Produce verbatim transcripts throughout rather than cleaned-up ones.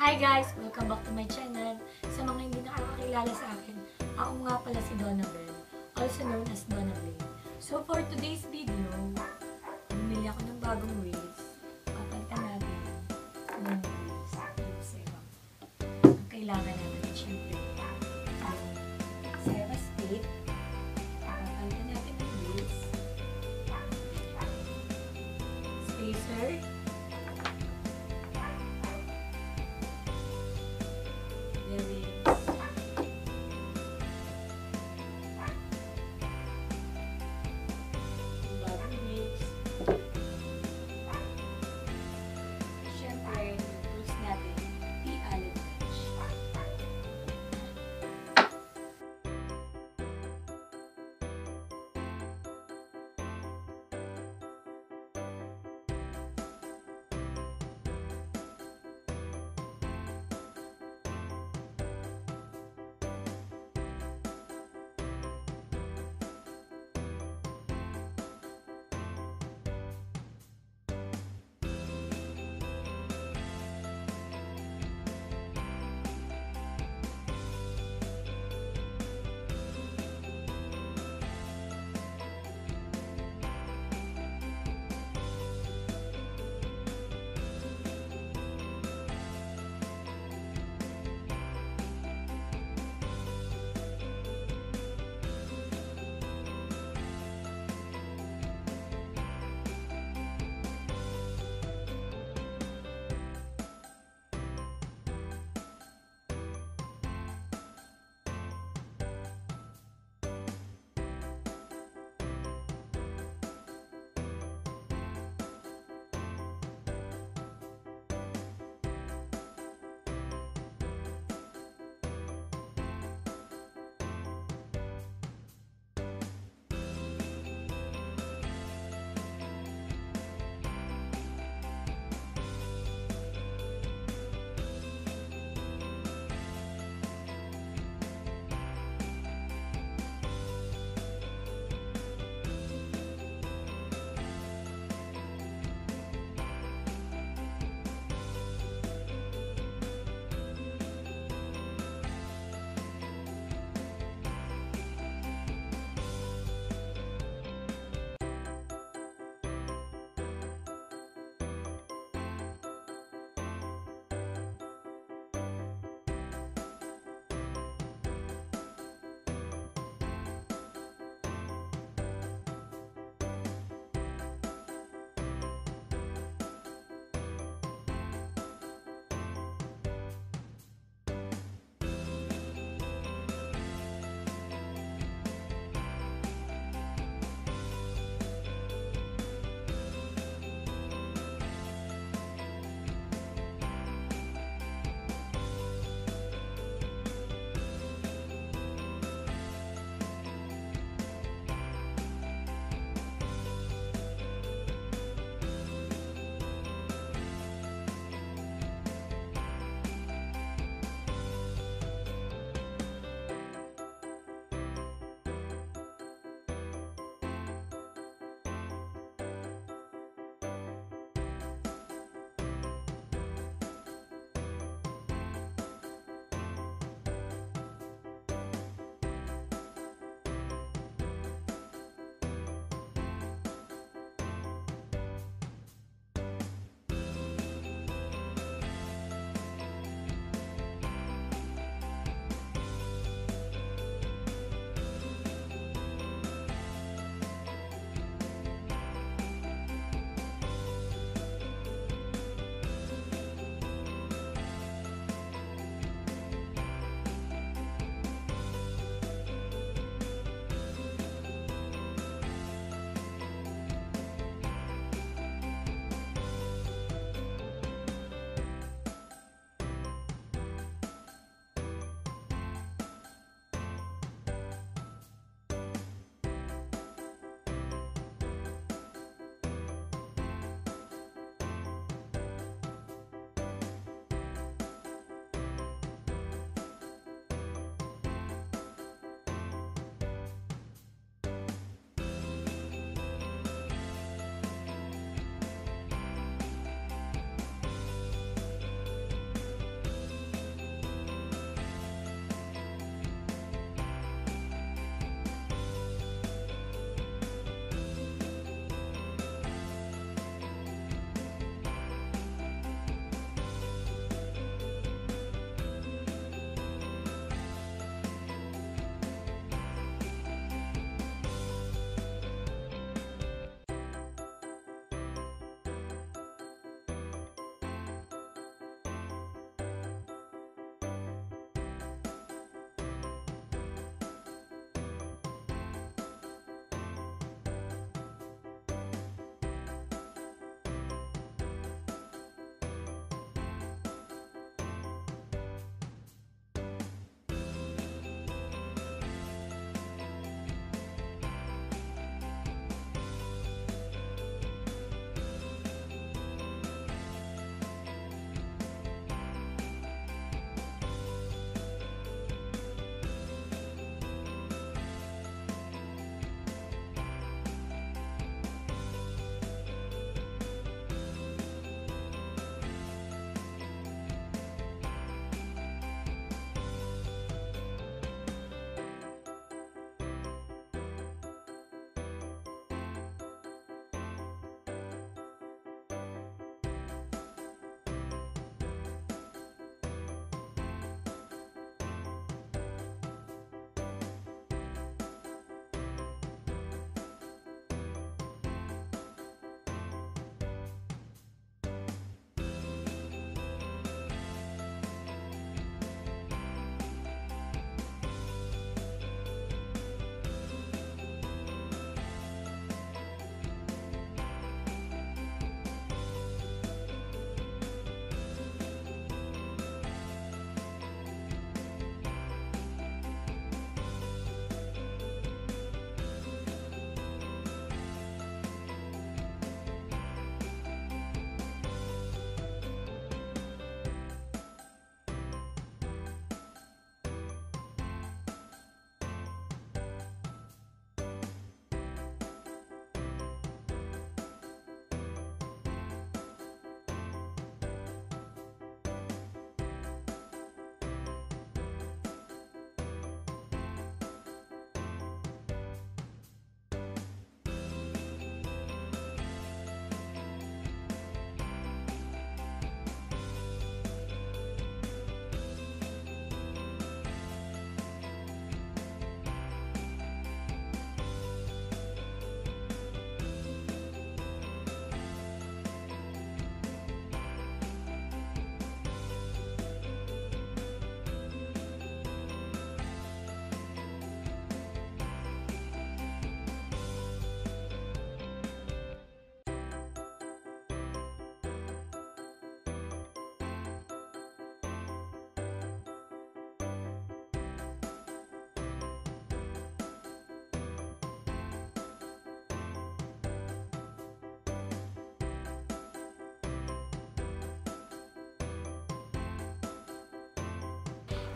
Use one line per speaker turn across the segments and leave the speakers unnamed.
Hi guys! Welcome back to my channel. Sa mga hindi nakakakilala sa akin, ako nga pala si Donna Bell, also known as Donna Blade. So for today's video, bumili ako ng bagong wheels. Papalitan natin ng wheels. Ang kailangan natin, syempre, Serra stick. Papalitan natin ng wheels. Spacer.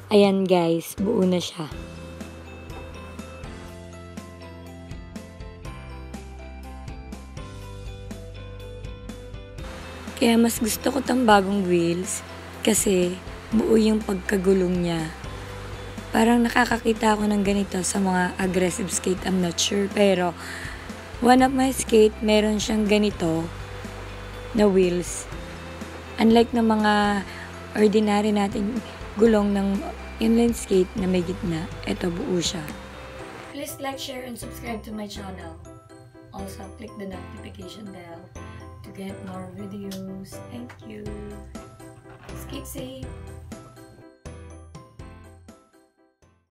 Ayan guys, buo na siya. Kaya mas gusto ko tong bagong wheels kasi buo yung pagkagulong niya. Parang nakakakita ako ng ganito sa mga aggressive skate, I'm not sure. Pero one of my skate, meron siyang ganito na wheels. Unlike ng mga ordinary natin gulong ng inline skate na may gitna, ito buo siya. Please like, share, and subscribe to my channel. Also, click the notification bell to get more videos. Thank you. Skate safe.